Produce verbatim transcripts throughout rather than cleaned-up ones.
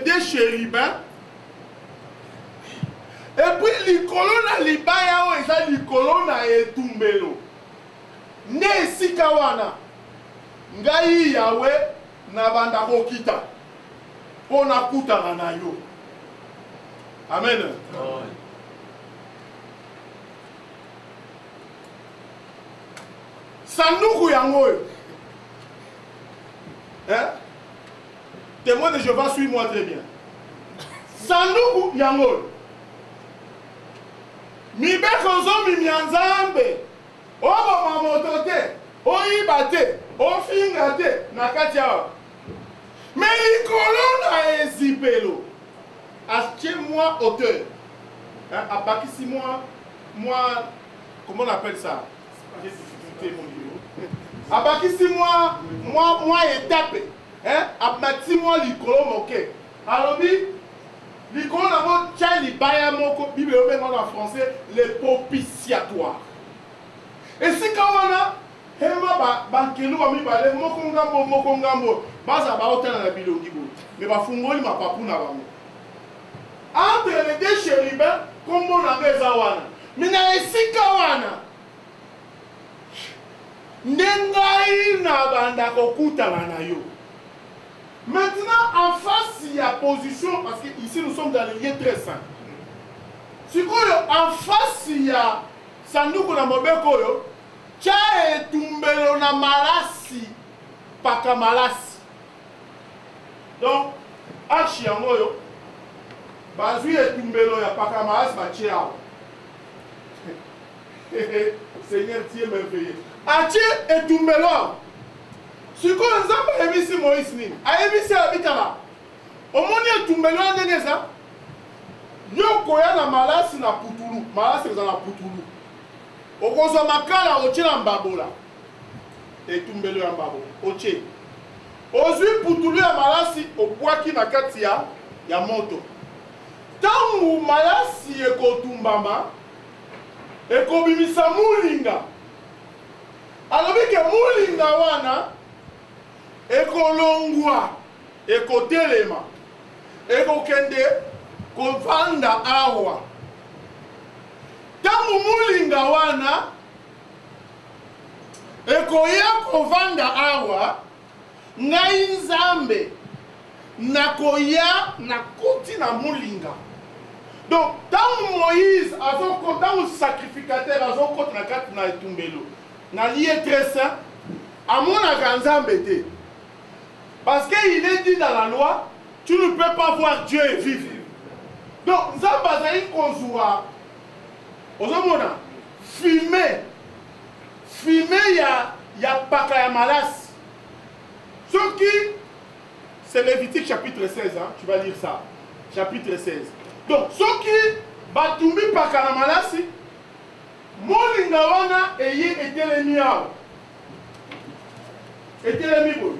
deux chérubins. Et puis likolo na libaya o eza likolo na etumbelo. Ne esika wana. Ngai yawe na banda kokita. Pona kutana na yo. Amen. Amen. Sanduku yango. Hein? Témoin de Jéhovah, suis-moi très bien. Sanduku yango. Mibe kozo mimianzambe. Obo mamotote. Oyiba te. Ofinga te. Nakatia. Mais likolo na ezipelo. Achetez-moi auteur. Hein? Abakisi-moi. Moi. Comment on appelle ça? J'ai difficulté, mon Dieu. Abakisi-moi. Moi, moi étape. Hein? Abati-moi likolo moke. Alors, likolo na mo tcha libaya moko. Bible en français. Les propitiatoires. Et si quand on a. Hema ba bankelu ba mi ba le moko ngambo moko ngambo baza ba hôtel na bilongi bo mais ba fungoli ma papu na ba mo entre les deux chérubins comme on a beza wana mina esika wana ndengai na banda kokutana na yo. Maintenant en face il y a position parce que ici nous sommes dans le lieu très saint. Sikoyo en face il y a sanduku na mobeko yo. Cha etumbelo na malasi paka malasi. Donc achi yango yo bazui etumbelo ya paka malasi ba chia. Seigneur Dieu merveilleux. Achi etumbelo. Siko nzamba ebisi Moïse nini? Ayebisi abitala. Omoni etumbelo ndenge za? Yo koya na malasi na putulu. Malasi za na putulu. Okozo makala ochela mbabola etumbelo ya mbabo oche ozwi putulu ya malasi obwaki na kati ya ya moto tangu malasi ekotumbama ekobimisa mulinga alobike mulinga wana ekolongwa ekotelema ekokende kovanda awa. Tangu mulinga wana ekoya kovanda awa ngai nzambe nakoya na koti na mulinga. Donc tangu Moïse azoko tangu sacrificateur azoko na kati na etumbelo na lieu très saint amona nzambe te parce que il est dit dans la loi tu ne peux pas voir Dieu et vivre. Donc nzambe azali kozwa ozomona filmer filmer ya ya paka ya malasi. Ce qui c'est Lévitique chapitre seize hein? Tu vas lire ça chapitre seize. Donc ce qui batumbi paka na malasi molinga wana eye etelemi awa etelemi boye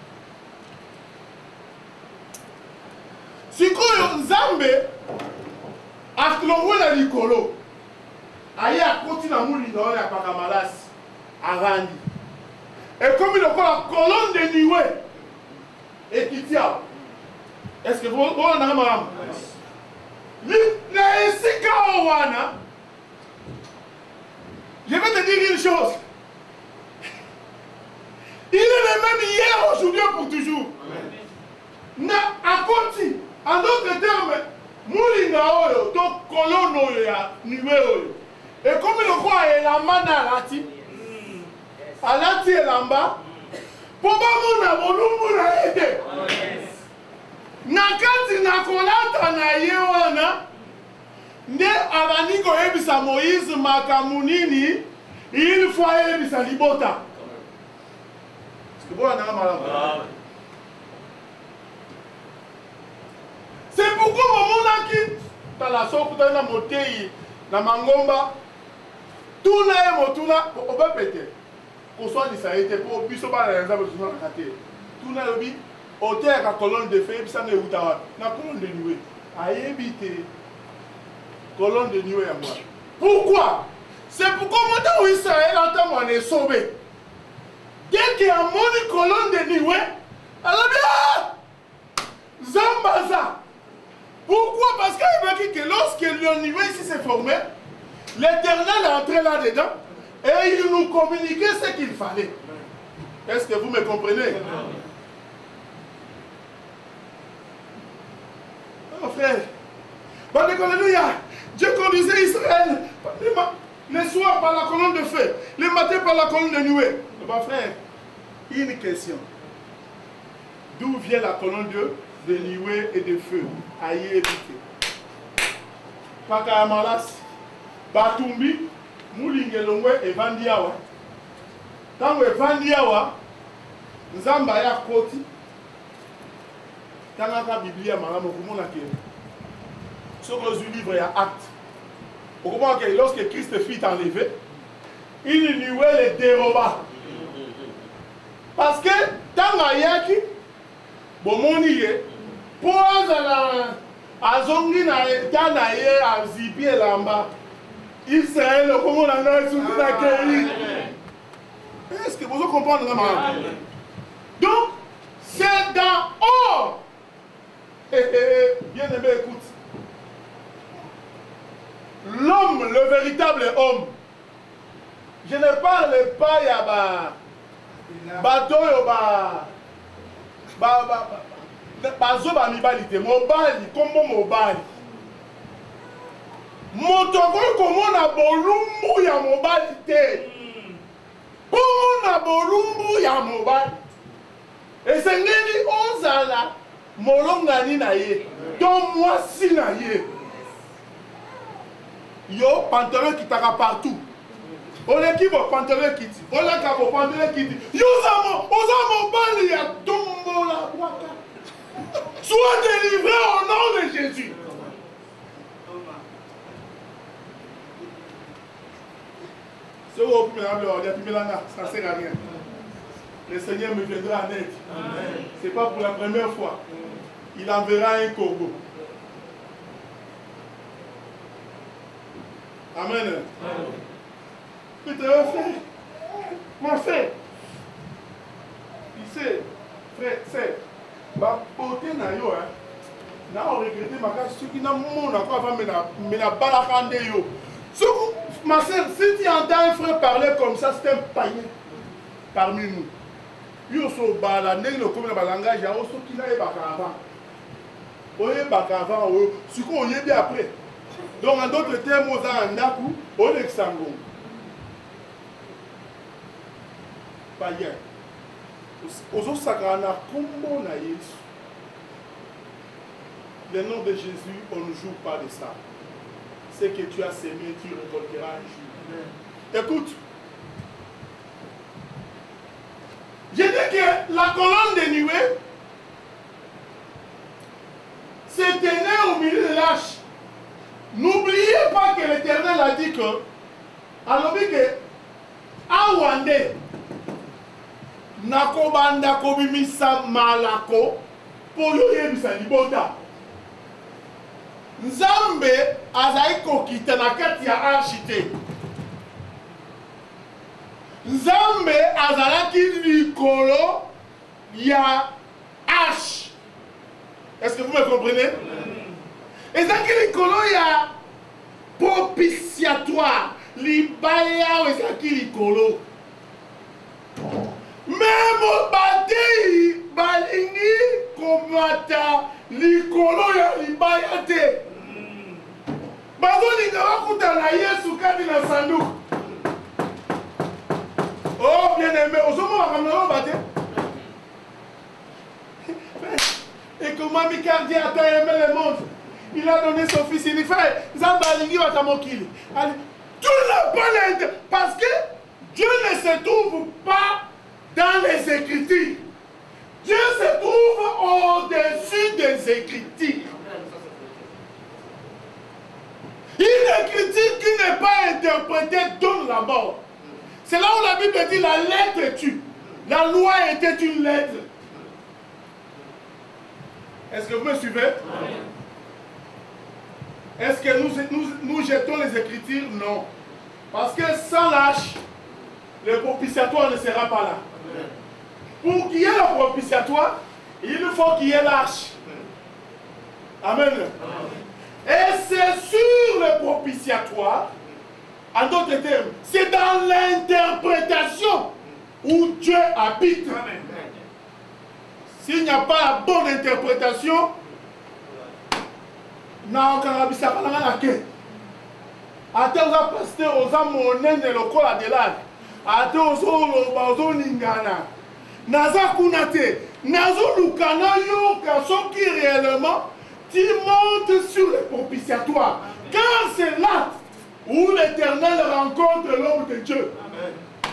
sikoyo nzambe aklongo na likolo aye akoti na mulinga wana ya paka malasi arandi ekomi lokola colonne de nuée ekiti awa. Est-ce que vous avez un maman? Na esika wana je vais te dire une chose. Il est le même hier, aujourd'hui pour toujours. Na akoti en d'autres termes mulinga oyo to colonne oyo ya nuée oyo et comme le roi elamba na alati alati elamba po bamona bolumbu na ete na kati na kolata na ye wana nde abandi koyebisa Moïse makambo nini il faut yebisa libota. C'est pourquoi mon qui dans la sorte dans la motei na mangomba tout na e motuna on va péter qu'on soit dit ça était pour biso ba la nzambe tout na kate tout na lobi hôtel ka colonne de feu bisa ne utawa na colonne de nuée ayebite colonne de nuée à moi. Pourquoi? C'est pourquoi mon Israël entend mon est sauvé. Dès qu'il y a mon colonne de nuée, alors bien Zambaza. Pourquoi? Parce qu'il m'a dit que lorsque le niveau ici s'est formé, l'Éternel est entré là-dedans et il nous communiquait ce qu'il fallait. Est-ce que vous me comprenez? Oh frère, alléluia. Dieu conduisait Israël les soirs par la colonne de feu, les matins par la colonne de nuée. Bah frère, une question. D'où vient la colonne de, de nuée et de feu? Aïe évité. Pakamalas, Batumbi, Moulingelongwe et Vandiawa. Quand on Vandiawa, Nzamba ya koti. Quand on a la Bible, on a la sur le livre, il y a acte. Au moment que lorsque Christ fut enlevé, il nuait les déroba. Parce que dans la yaki, bon mon yé, pour à zongi na tana yé à zipi lamba, Israël comment on a sous la kéri. Est-ce que vous comprenez vraiment? Donc c'est dans or. Bien aimé, écoute. L'homme, le véritable homme. Je ne parle pas ya ba bateau yo ba ba ba ba zo ba mibali te mobali comme mobali. Motoko komona bolumbu ya mobali te. Komona bolumbu ya mobali. Et c'est ngeni ozala molongani na ye. Donc moi si na ye. Yo, pantalon qui t'a partout. On équipe au pantalon qui dit. On a qu'à au pantalon qui dit. Yo, Zamo, Ozamo Bali, ya tombo la waka. Sois délivré au nom de Jésus. Ce qui est ça sert à rien. Le Seigneur me viendra en aide. Ce n'est pas pour la première fois. Il enverra un corbeau. Amen. Putain, frère, mon frère, il sait, frère, c'est, ma beauté n'a yo, hein, n'a on regretté ma case, ceux qui n'ont mon accord avant, mais la balakande yo. Ma soeur, si tu entends un frère parler comme ça, c'est un païen parmi nous. Yo so bala, n'est le comme le langage, il y a aussi qui n'a pas avant. On est pas avant, ce qu'on y est bien après. Donc, en d'autres termes, on a un daku, on est sango. Païen. Aux autres sagrana, comment on a Jésus? Le nom de Jésus, on ne joue pas de ça. Ce que tu as semé, tu récolteras un jour. Écoute. Je dis que la colonne de nuée s'est tenue au milieu de l'âge. N'oubliez pas que l'Éternel a dit que, alors que, Awande, Nakobanda Kobimisa Malako, pour Yebisa Libota. Nzambe Azaiko Kitanakati a archité. Nzambe Azalaki Likolo Ya H. Est-ce que vous me comprenez? Et ça qui Likolo Ya propitiatoire. Libaya ou ça qui Likolo. Même au bataille, Balingi, Komata, Likolo Ya Libaya te. Bazo Lingawa Kutana Yesu Kadi na Sandu. Oh, bien aimé, au moment où on va et comment Mikardi a aimé le monde? Il a donné son fils, il fait Zambalingi va t'amokili. Tu n'as pas l'aide parce que Dieu ne se trouve pas dans les Écritures. Dieu se trouve au-dessus des Écritures. Une écriture qui n'est pas interprétée donne la mort. C'est là où la Bible dit la lettre tue. La loi était une lettre. Est-ce que vous me suivez? Est-ce que nous, nous, nous jetons les Écritures? Non. Parce que sans lâche, le propitiatoire ne sera pas là. Pour qu'il y ait le propitiatoire, il faut qu'il y ait lâche. Amen. Et c'est sur le propitiatoire, en d'autres termes, c'est dans l'interprétation où Dieu habite. S'il n'y a pas la bonne interprétation, na okanabisa kana ke. Ate oza pasteur oza monene lokola de l'âge. Ate ozo loba ozo ningana. Naza kuna te. Nazo lukana yoka soki réellement tu montes sur le propitiatoire. Car c'est là où l'Éternel rencontre l'homme de Dieu. Amen.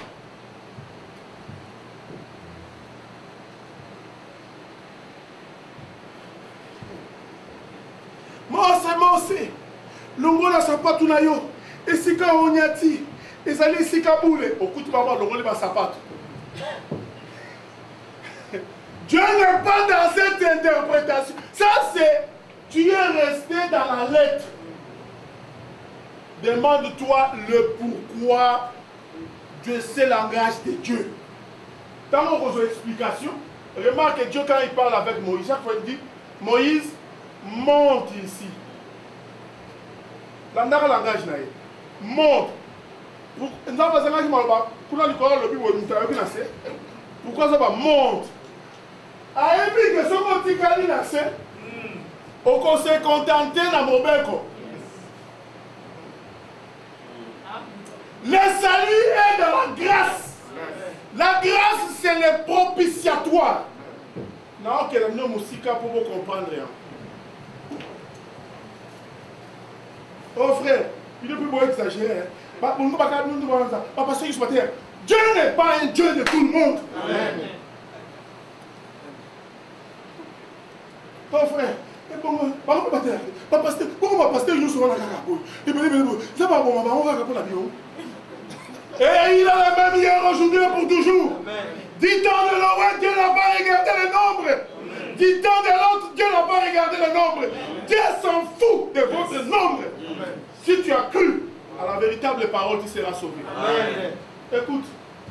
Mose, Mose, longola sapatu na yo, esika onyati, ezali esika boule, okuti baba longoli ba sapatu. Dieu n'est pas dans cette interprétation. Ça c'est, tu es resté dans la lettre. Demande-toi le pourquoi de ce langage de Dieu. Dans mon explication, remarque que Dieu quand il parle avec Moïse, chaque fois il dit, Moïse, monte ici. L'andara langage naïe. Monte. Pourquoi ça va monte? Aïe, que son petit cali n'a fait. On s'est contenté dans mon béco. Le salut est dans la grâce. La grâce, c'est le propitiatoire. Non, que le nom aussi pour vous comprendre. Oh frère, il est plus beau exagérer. Parce que Dieu n'est pas un Dieu de tout le monde. Amen. Oh frère, et il a la même hier, aujourd'hui et pour toujours. Du temps de l'Orient, Dieu n'a pas regardé le nombre. Du temps de l'autre, Dieu n'a pas regardé le nombre. Dieu s'en fout de votre nombre. Si tu as cru à la véritable parole, tu seras sauvé. Amen. Écoute.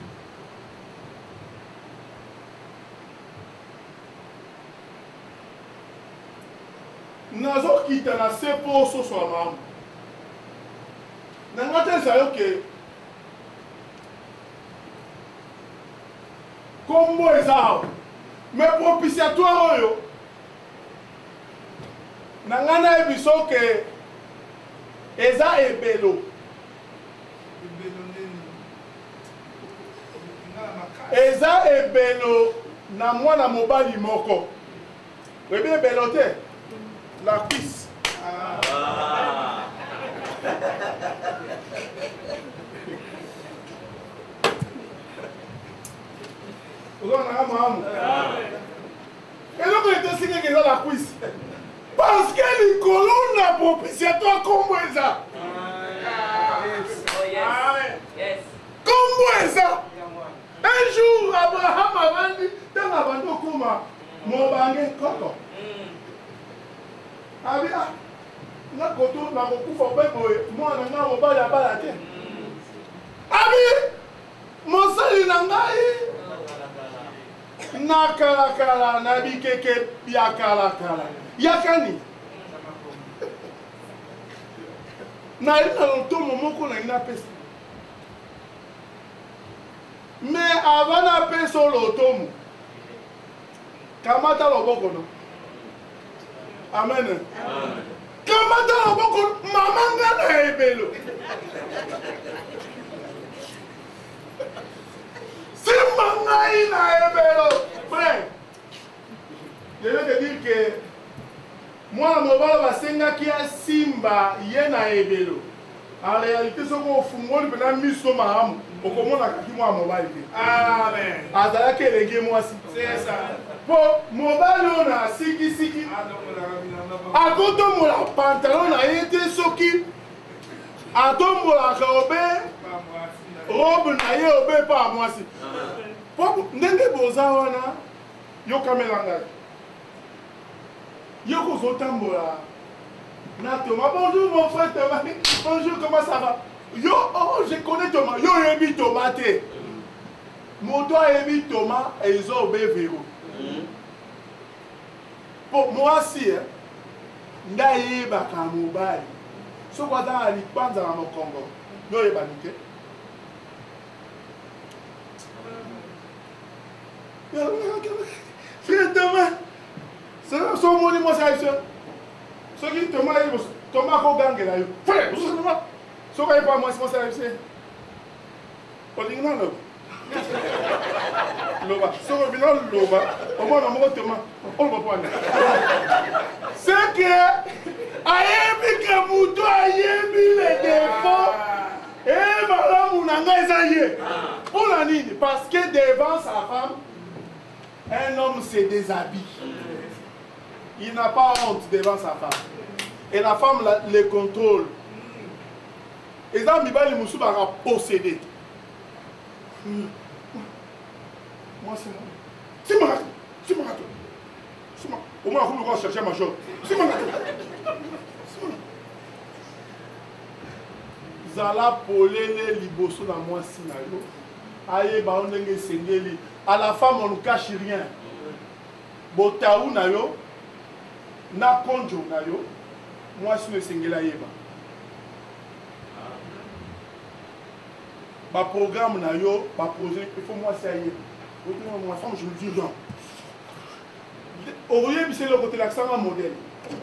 Nazo kita na sepo so so amamu. Na ngate sa yoke. Kombo ezao. Me propitiatoire oyo. Na ngana ebiso ke eza ebelo. Eza ebelo na mwana mobali moko. Webi ebelo te. La cuisse. Ah. Et donc il était signé que dans la cuisse. Parce que les colonnes n'a propitiatoire comme ça. Comme ça. Un jour, Abraham a dit dans la bande comme mon bangé coco. Abi ah, na koto na kokufa obeboye, mwana nga mobali abala te. Abi, mosali na ngai na kala kala na bikeke ya kala kala. Yakani. Na ina lotomo moko na ina pesa. Mais avant na pesa lotomo. Kamata loboko no. Amen. Amen. Comment dans le boko maman gana ebelo. Si maman ina ebelo, frère. Je vais te dire que moi mobile basenga ki a simba yena ebelo. En réalité ce qu'on fumoli bena miso mahamu. Okomona kaki moi mobile. Amen. Azala ke lenge moi si. C'est ça. Pour mobile on a siki siki. Akoto mola pantalon na yete soki. Atombo la robe. Robe na ye obe pa moi si. Pour ndenge boza wana yo kamelanga. Yo ko zotambola. Na Thomas, bonjour mon frère Thomas. Bonjour, comment ça va? Yo, oh, je connais Thomas. Yo, yebi Thomas te. Moto yebi Thomas et ils ont obé véro. Pour moi si, hein. ndayebaka mobali soki aza na lipanza na mokongo yoyebani te frère Thomas so omoni mwasi ayebi soki Thomas ayebi Thomas akogangela yo frère soki ayebi pa mwasi mwasi ayebi se olingi na loba loba soki bino loba omona moko Thomas oloba po ane c'est que ayebi ke mutu ayebi le défaut et malamu na ngai eza ye mpona nini parce que devant sa femme un homme se déshabille. Il n'a pas honte devant sa femme. Et la femme la, le contrôle. Et ça, Mibali Moussou va posséder. Moi, c'est moi. C'est moi. C'est moi. C'est moi. Au moins, vous me chercher ma chose. C'est moi. C'est moi. Zala polele liboso na moi sinayo. Aye ba ondenge sengeli. À la femme, on ne cache rien. Botaou na yo, na konjo na yo, moi je suis singela yeba. Ba programme na yo, ba projet, il faut moi ça yeba. Ma femme, je me dis non. Au lieu c'est le côté l'accent en modèle.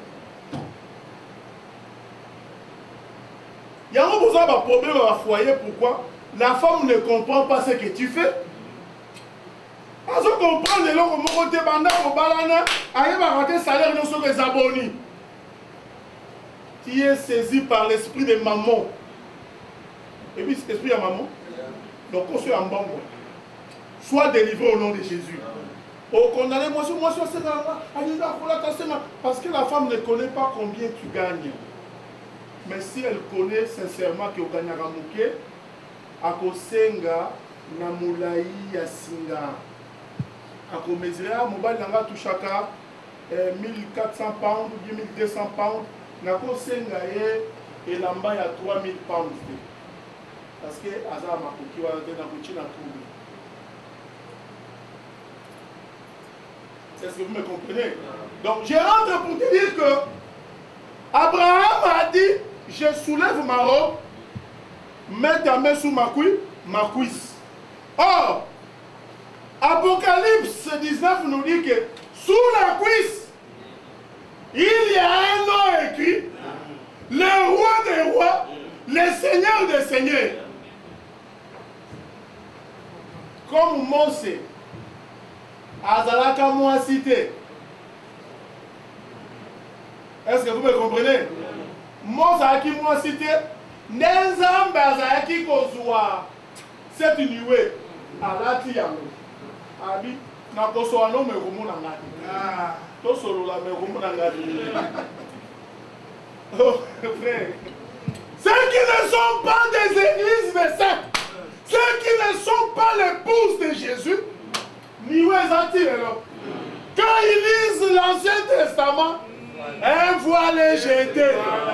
Il y a un besoin de problème à foyer. Pourquoi? La femme ne comprend pas ce que tu fais. Parce qu'on comprend les gens qui ont été bandés au balana, arrive à rater salaire de ceux qui abonnés. Tu es saisi par l'esprit de maman. Et puis cet esprit à maman, donc on soit en bon, soit délivré au nom de Jésus. Au condamné, moi, moi, c'est là, parce que la femme ne connaît pas combien tu gagnes. Mais si elle connaît sincèrement que tu gagnes à Ramouké, à Kosenga, Namulaï, Yasinga. À Komézira, mobile n'a tout chacun mille quatre cents pounds ou mille deux cents pounds. N'a Kosenga et l'amba y a trois mille pounds. Parce que Azar Makoki va être dans le Chine à trouver. Est-ce que vous me comprenez? Donc, je rentre pour te dire que Abraham a dit, je soulève ma robe, mets ta main sous ma cuisse, ma cuisse. Or, Apocalypse dix-neuf nous dit que sous la cuisse, il y a un nom écrit, le roi des rois, le seigneur des seigneurs. Comme Mosé, Azalaka moi cité. Est-ce que vous me comprenez? Mosé a qui moi cité, Nenzambe Azalaki Kozua, cette nuée, à la Tiamo. Abi, na koso ano me rumu na ngati. Ah, to solo la me rumu na ngati. Oh, frère. Ceux qui ne sont pas des églises de saints, ceux qui ne sont pas l'épouse de Jésus, ni où est-il alors? Quand ils lisent l'Ancien Testament, un voile est jeté.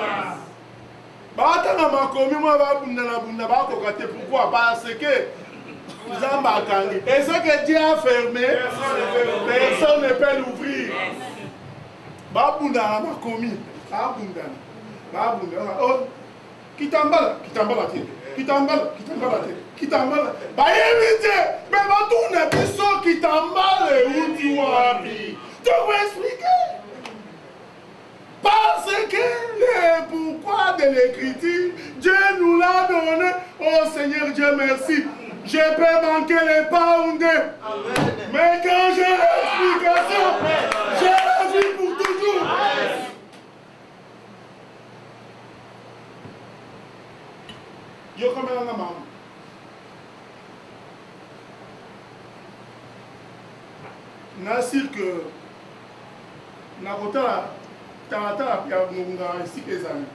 Bah, t'as ma commis, moi, va bunda na bunda, va kokate. Pourquoi? Parce que et ce que Dieu a fermé, personne ne peut l'ouvrir. Babunda m'a commis. Babunda. Babunda. Oh, qui t'emballe, qui t'emballe, qui t'emballe, qui t'emballe, qui t'emballe. Bah, évitez, mais va tourner plus qui t'emballe où tu vas. Tu peux expliquer. Parce que le pourquoi de l'écriture, Dieu nous l'a donné. Oh Seigneur Dieu, merci. Je peux manquer les pounds. Mais quand j'ai l'explication, j'ai la vie pour toujours. Yo comme un maman. Nassir que Nakota Tarata a Munga ici les amis.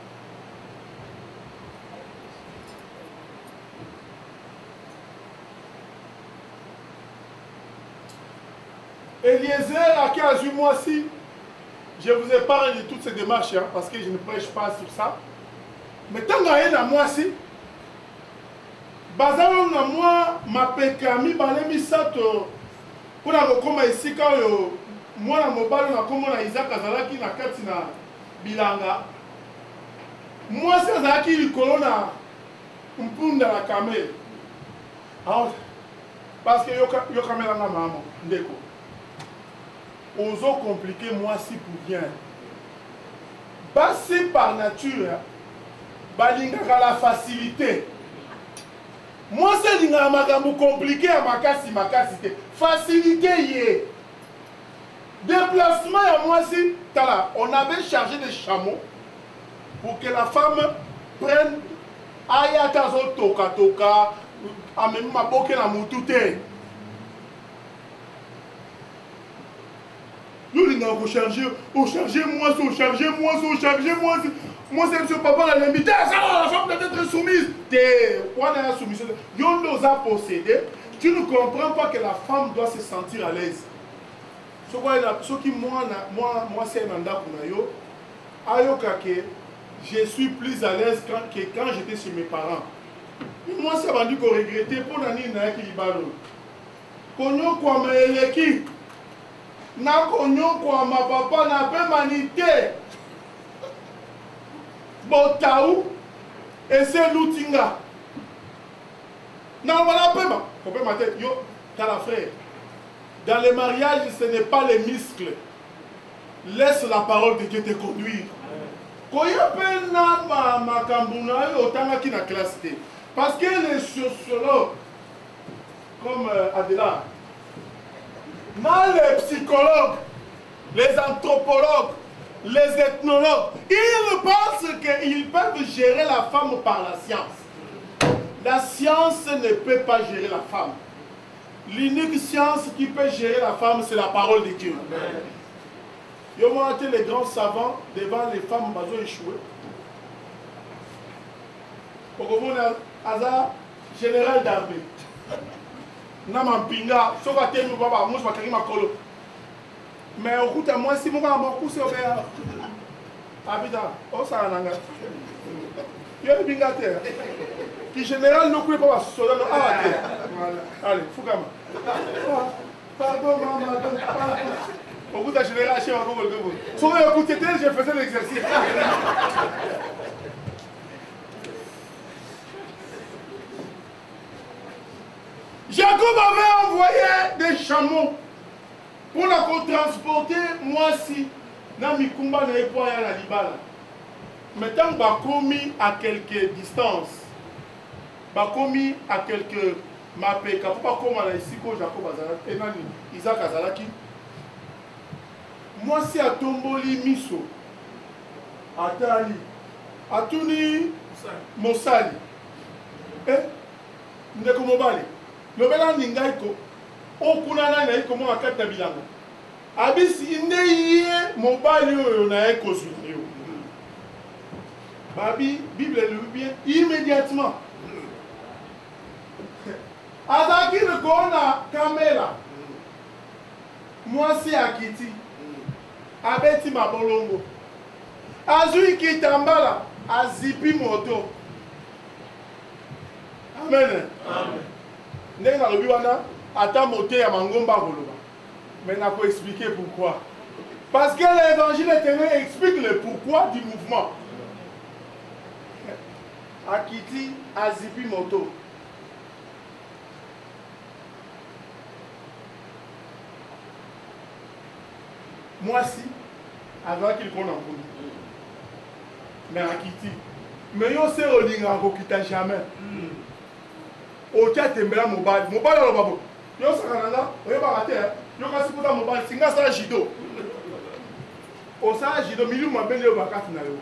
Eliezer, à quinze mois-ci, je vous épargne de toutes ces démarches hein, parce que je ne prêche pas sur ça. Mais tant qu'il y a moi-ci, bazalo na moi ma pekami balemi sato pour la comme ici quand moi na mobile na comme na Isaac azalaki na kati na bilanga mwasi azalaki likolo na mpunda na kamele parce que yo kamelanga mamo ndeko ozo compliquer mwasi pour rien basi par nature balingaka la facilité mwasi alingaka makambo compliqué ya makasi makasi te facilité ye déplacement ya mwasi tala on avait chargé des chameaux pour que la femme prenne ayata zo toka toka amemi maboke na mutu te nous les gars, charger, au charger moi, au charger moi, au charger moi, moi c'est monsieur papa l'a invité, ça la femme doit être soumise. T'es, on a la soumission. On nous a possédé. Tu ne comprends pas que la femme doit se sentir à l'aise. Ce qui moi, moi, moi c'est un anda pour yo. Ayoka que je suis plus à l'aise quand, que quand j'étais chez mes parents. Moi c'est vendu qu'on regrettait pour la nina qui libalo. Konyo kwa maeleki. Na konyo kwa ma papa na pe manité botaou et c'est l'outinga na voilà pe ma pe ma tête yo t'as la frère dans les mariages ce n'est pas les muscles laisse la parole de Dieu te conduire koya pe na ma makambuna yo tanga ki na classe T parce que les sociologues comme euh, Adela dans les psychologues, les anthropologues, les ethnologues, ils pensent qu'ils peuvent gérer la femme par la science. La science ne peut pas gérer la femme. L'unique science qui peut gérer la femme, c'est la parole de Dieu. Ils ont monté les grands savants devant les femmes qui ont échoué. Au hasard, général d'armée. Namampinga, sauf à tel baba, moi je vais ma colo. Mais au coup de moi, si mon gars m'a poussé au père. Habita, oh ça n'a pas. Il y a le bingateur. Qui général ne peut pas se donner. Ah, voilà. Allez, Foukama. Pardon, maman, pardon. Au bout de la général, je suis encore le gros. Sur le coup de tête, je faisais l'exercice. Jacob avait envoyé des chameaux pour la transporter moi si dans Mikumba na Epoya na Libala. Maintenant, Bakomi à quelques distances, Bakomi à quelques mapeka, pour pas comme à ici que Jacob Azalaki, et nani Isaac Azalaki. Moi si à Tomboli Miso, à Tali, à Tuni Mosali, eh, Ndeko Mobali. Le bel ningaiko, au kunana na iko mo akata bilanga. Abisi ndeye mobali yo na eko sur. Babi, Bible le bien immédiatement. Azaki le kona kamela. Moi c'est akiti. Abeti mabolongo. Azui kitambala, azipi moto. Amen. Amen. Mais il faut expliquer pourquoi. Parce que l'évangile éternel explique le pourquoi du mouvement. Akiti Azipi Moto. Moi si, avant qu'il connaisse en mais Akiti. Mais yo c'est au lingango qui t'a jamais. Au cas tembela mobile, mobile alors babo. Yo sakananga, oyo ba raté, yo kasi puta mobile, singa sa jido. O sa jido milieu mabele yo bakati na yo.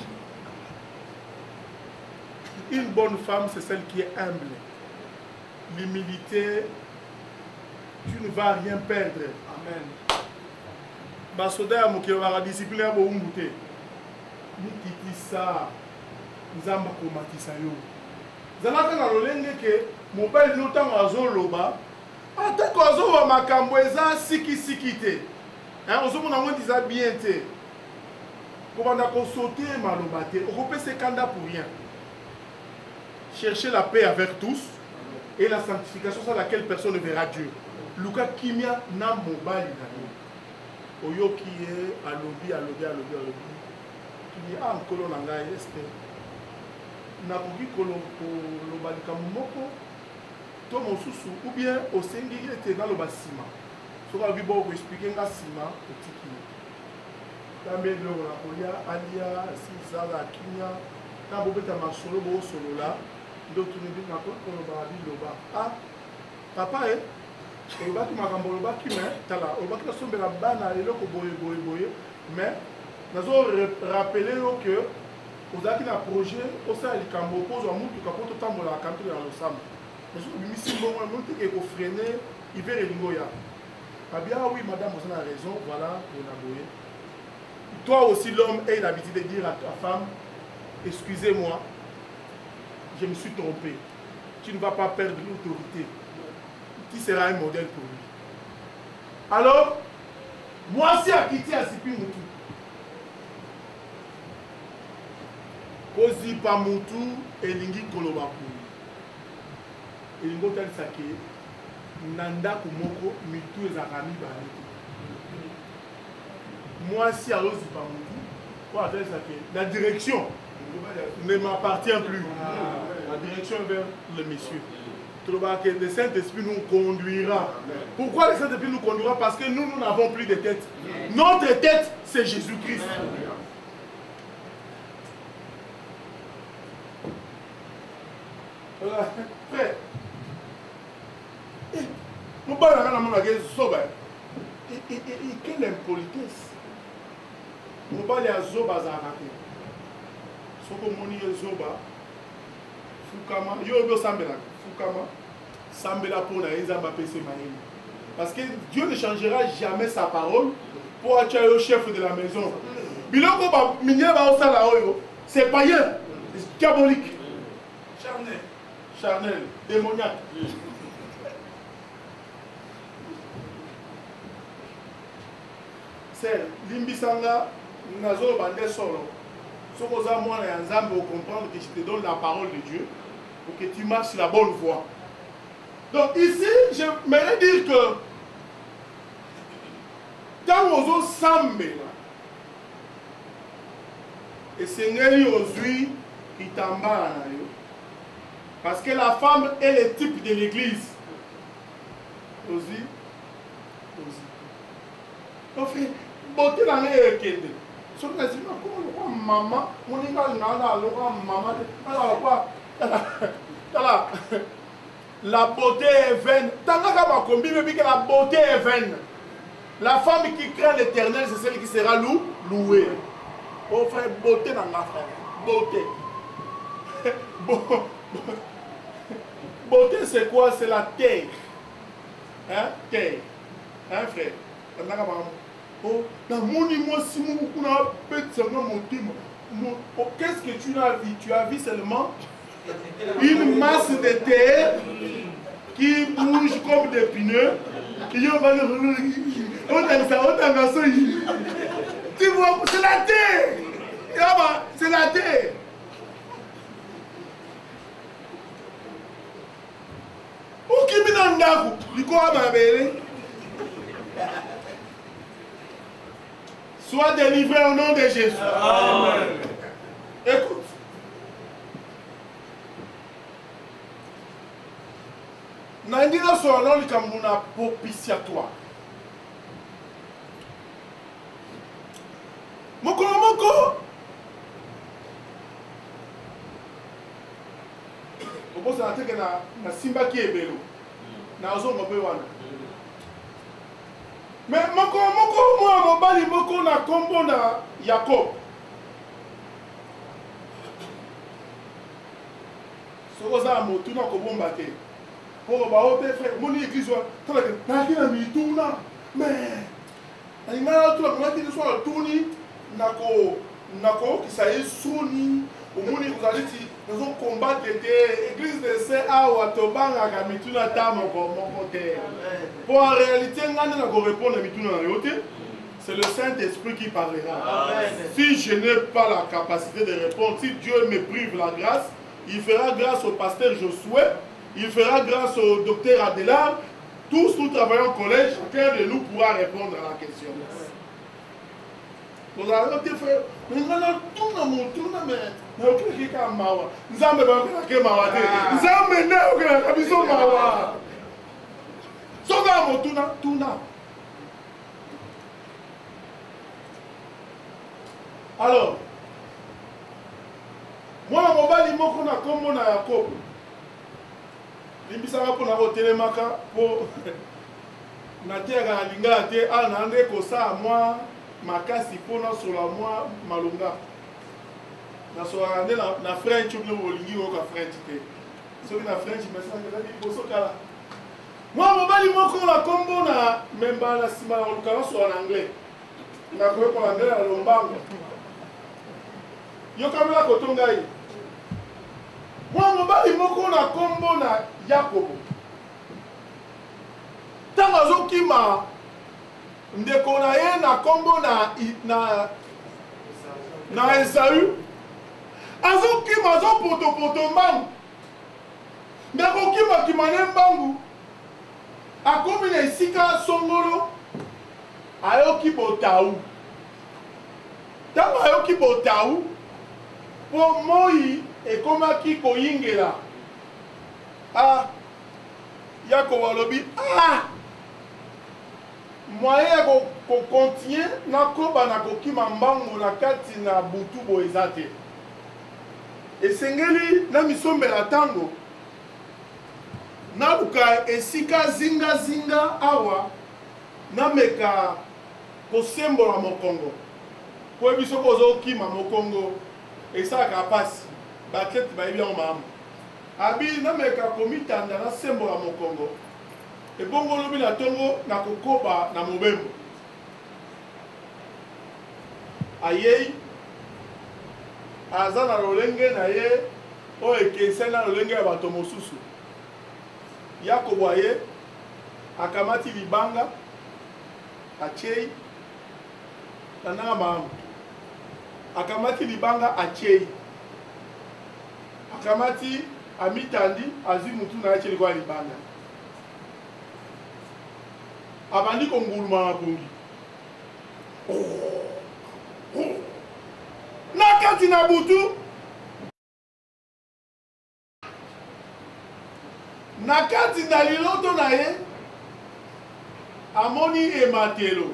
Une bonne femme, c'est celle qui est humble. L'humilité, tu ne vas rien perdre. Amen. Basoda ya mokelo ba discipline ya bo umbute. Ni kiti sa, nzamba komatisa yo. Zalaka na lolenge ke mobile notango azoloba atako azoba makambo eza siki siki te hein ozomona ngo diza bien te kobanda ko sauter maloba te okopesa kanda pour rien. Chercher la paix avec tous et la sanctification sans laquelle personne ne verra Dieu. Luka kimia na mobile na yo oyoki e alobi alobi alobi alobi dit, ah, Nkolo Nanga, est-ce que nakoki koloba likambo moko to mosusu ou bien osengi ete naloba nsima soki alobi bo koexplike nga nsima otiki kambe biloko na kolia alia sizala akinya na bobeta masolo boosolola nde otuni bi nakoki koloba biloba ah papa e olobaki makambo olobaki me tala olobaki nasombela bana eloko boye boye boye mais nazo rappele yo ke ozalaki na projet osala likambo okozwa mutuka mpo totambola na kanto ya losamba mais soki obimisi mbongo mo teke ekofrene hiver elingo ya abi ah oui madame oza na raison voilà mpona boye toi aussi l'homme ait l'habitude de dire à ta femme excusez-moi je me suis trompé tu ne vas pas perdre l'autorité qui sera un modèle pour lui alors moi si akiti asipi mutu kozipa mutu elingi koloba kuni elingi otalisa ke na ndako moko mitu ezalaka mibale mwasi azozipa mutu po atalisa ke la direction ne m'appartient plus la direction vers le monsieur que le Saint-Esprit nous conduira. Pourquoi le Saint-Esprit nous conduira? Parce que nous, nous n'avons plus de tête. Notre tête, c'est Jésus-Christ. Frère, nous parlons de Zoba. Et quelle impolitesse. Nous parlons de Zoba Zarate. Ce que nous disons Zoba, Fukama, Yobo Sambela, Fukama, Sambela pour la Ezaba P C Maïm. Parce que Dieu ne changera jamais sa parole pour être le chef de la maison. Biloko Minya Baosala Oyo, c'est païen, c'est diabolique, charnel, charnel, démoniaque. C'est Limbisanga, Nazo Bande Solo. Ce que vous avez moi et Nzambe pour comprendre que je te donne la parole de Dieu pour que tu marches sur la bonne voie. Donc ici, j'aimerais dire que quand vous avez sambe et Seigneur aujourd'hui, il t'embarque parce que la femme est le type de l'église. Aussi, aussi. Donc frère, beauté dans les kende. Sur les images, comment maman, on est là, maman, la beauté est vaine. Tant que la beauté est vaine. La femme qui craint l'éternel, c'est celle qui sera lou, louée. Oh frère, beauté dans ma frère. Beauté. Beauté, c'est quoi? C'est la terre. Hein? Terre. Hein, frère? Oh, dans mon immense qu'est-ce que tu as vu? Tu as vu seulement une masse de terre qui bouge comme des pneus. Tu vois, c'est la terre. C'est la terre. Où qui me donne d'abord? Du coup, à ma belle. Sois délivré au nom de Jésus. Amen. Écoute. Nandina sono likamuna propitiatoire. Moko moko. Opo sa teke na na simba ki ebelo. Na ozo ngobe wana. Mais moko moko moi mobali moko na kombo na Jacob. Soko za motu na kobomba te. Pour ba ote frère, mon église toi na ki na mituna. Mais ani na to na ki so tuni nako nako ki sa soni au moni ko zaliti nous on combattre l'église de Saint Awa Tobanga ka mituna tamo ko moko te. Pour en réalité, répondre à c'est le Saint-Esprit qui parlera. Amen. Si je n'ai pas la capacité de répondre, si Dieu me prive la grâce, il fera grâce au pasteur Josué, il fera grâce au docteur Adela. Tous nous travaillons au collège, chacun de nous pourra répondre à la question. Vous avez été fait, mais on a tout dans mon tour, mais on a aucun qui est mawa. Nous avons besoin de mawa. Nous avons besoin de biso mawa. Soga mon tour, tout na. Alors, moi, je mobali moko na kombo na Jacob. Limbisaka pour na hotelemaka pour na terre na lingala te a na ndé ko sa moi makasi pona sur la moi malunga. Na so ande na na French ou no lingi o ka French te. So na French mais ça que la boso kala. Moi mobali moko na kombo na memba na sima na lukala so en anglais. Na ko ko anglais na lombango. Yo kamela ko tongai. Moi mobali moko na kombo na Yakobo. Tanga zokima ndeko na ye na kombo na na na Esaü. Azokima zo poto poto mbangu. Ndeko kima kimane mbangu. Akomi na esika songolo. Ayoki botaou. Tanga ayoki botaou. Po moi ekomaki koyingela. Ah, Yakobo alobi, ah, moyen ko ko continue na koba na kokima mbango na kati na butu bo ezate. Esengeli na misombela tango. Na luka esika zinga zinga awa na meka kosembola mokongo. Po biso kozo kima mokongo esaka pasi. Bakete ba bien mamu. Abi na meka komitanda na sembola mokongo. E bongo lobi na tongo na kokoba na mobembo. Ayei aza na lolenge na ye o ekese na lolenge ya bato mosusu. Yakobo aye akamati libanga achei na mamu. Akamati libanga achei. Akamati amitandi azwi mutu na yacheli kwa libanga. Abandi konguluma na bongi. Na kati na butu. Na kati na liloto na ye. Amoni ematelo.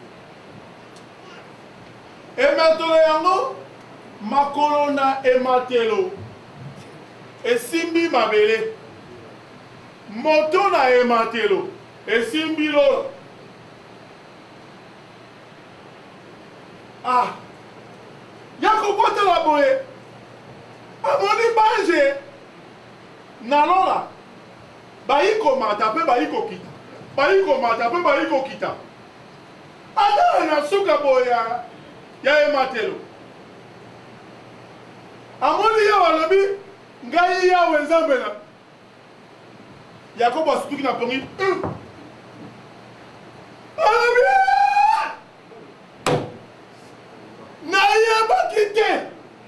Ematelo yango makolo na ematelo. Esimbi mabele. Moto na ematelo. Esimbi lo. Ah. Yakobo te la boye. Amoni banje. Nalola. Baiko mata pe baiko kita. Baiko mata pe baiko kita. Ada na suka boya. Ya ematelo. Amoni ya walabi. Ngai ya wenzambe na. Yakobo asituki na pongi. Alabi! Na ye bakite.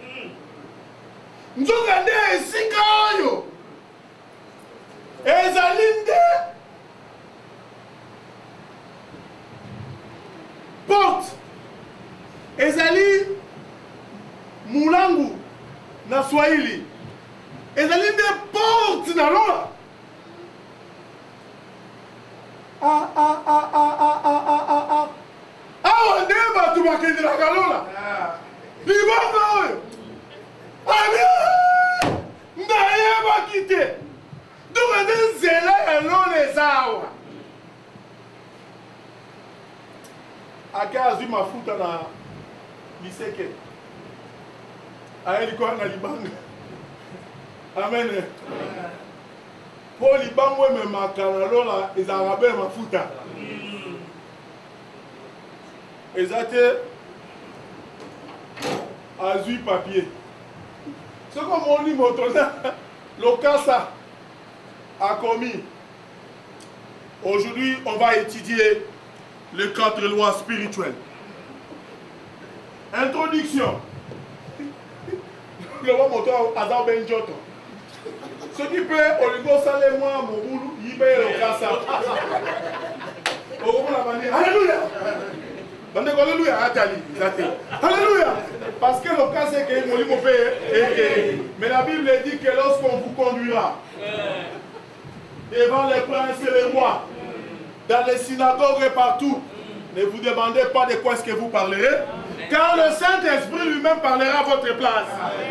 Nzoka nde esika oyo. Ezalinde. Porte. Ezali mulangu na Swahili. Ezalinde porte na lola. Ah ah ah ah ah ah ah ah ah. Ah, on est battu ma kende la galola. Libanga oyo. Ami! Ndaye bakite. Donc on zela ya lola ezawa. Aka azwi mafuta na liseke. Aeli kwa na libanga. Amen. Pour les banques, mais ma canalola, ils ont rabé ma fouta. Ils ont été azui papier. Ce comme on dit, le Kassa a commis. Aujourd'hui, on va étudier les quatre lois spirituelles. Introduction. Le roi moteur Azar Ben Joto. Ce qui peut, au lieu salé moi, mon boulot, il paye le Kassa. Au moment la manière, alléluia. Alléluia. Alléluia. Parce que le cas c'est que mon livre fait. Mais la Bible dit que lorsqu'on vous conduira devant les princes et les rois, dans les synagogues et partout, ne vous demandez pas de quoi est-ce que vous parlerez, car le Saint-Esprit lui-même parlera à votre place.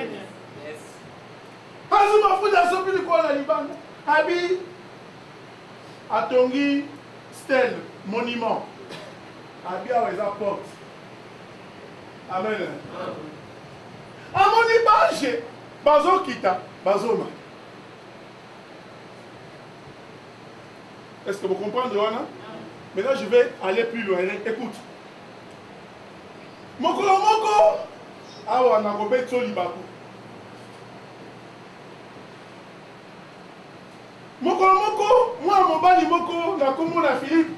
Azuma fuda sopi quoi la Liban. Abi Atongi stèle monument. Abi a les porte. Amen. Amoni baje bazo kita bazoma. Est-ce que vous comprenez, Johanna? Maintenant, je vais aller plus loin. Écoute. Moko moko. Awa na gobe tsoli baku. Moko moko, moi mobali moko na komo na Philippe.